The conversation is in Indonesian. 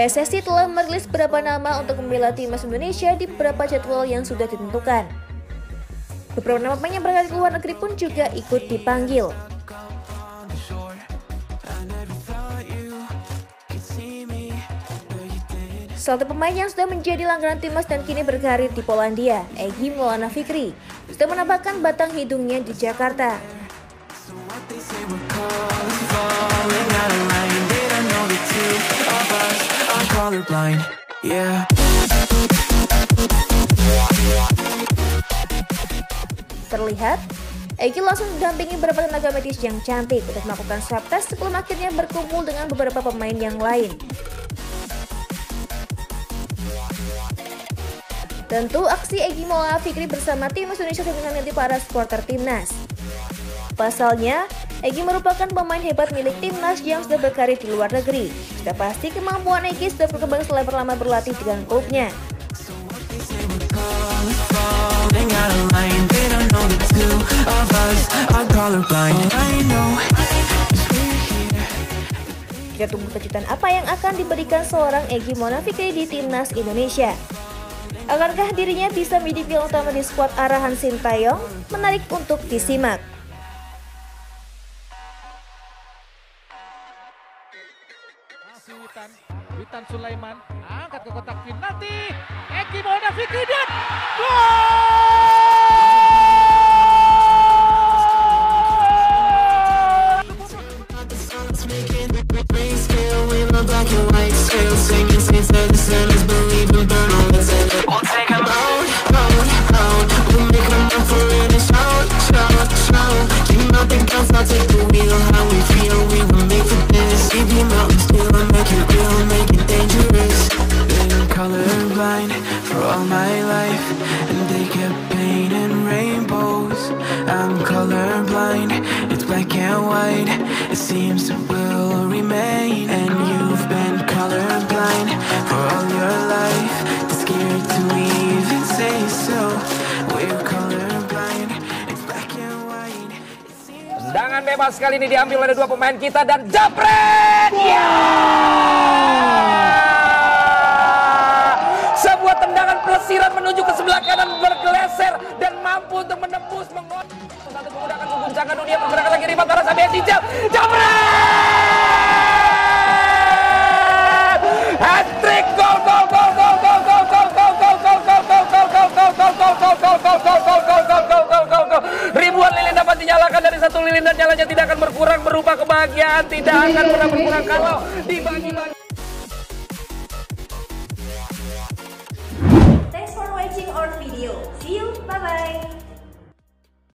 PSSI telah merilis beberapa nama untuk membela timnas Indonesia di beberapa jadwal yang sudah ditentukan. Beberapa nama pemain yang berangkat ke luar negeri pun juga ikut dipanggil. Salah satu pemain yang sudah menjadi langganan timnas dan kini berkarir di Polandia, Egy Maulana Fikri, sudah menampakkan batang hidungnya di Jakarta. Terlihat, Egy langsung mendampingi beberapa tenaga medis yang cantik untuk melakukan swab test sebelum akhirnya berkumpul dengan beberapa pemain yang lain. Tentu aksi Egy Maulana Fikri bersama timnas Indonesia sangat diminati para supporter timnas. Pasalnya, Egy merupakan pemain hebat milik timnas yang sudah berkarir di luar negeri. Sudah pasti kemampuan Egy sudah berkembang setelah lama berlatih dengan klubnya. Kita tunggu kejutan apa yang akan diberikan seorang Egy Maulana Fikri di timnas Indonesia. Akankah dirinya bisa menjadi pilihan utama di skuad arahan Sintayong? Menarik untuk disimak. Witan Sulaiman angkat ke kotak penalti. Egy Maulana Fikri dan gol! Colorblind for all my life, and they kept painting rainbows. I'm colorblind, it's black and white, it seems it will remain. And you've been colorblind for all your life, too scared to even say so. We're colorblind, it's black and white. Tendangan bebas kali ini diambil oleh dua pemain kita dan jepret! Sebuah tendangan pelesiran menuju ke sebelah kanan bergeser dan mampu untuk menembus satu menggunakan mengguncangkan dunia pergerakan lagi ribat arah sampai dijam hat-trick gol ribuan lilin dapat dinyalakan dari satu lilin dan nyalanya tidak akan berkurang berupa kebahagiaan tidak akan pernah berkurang kalau dibagi-bagi. Thanks for watching our video. See you. Bye-bye.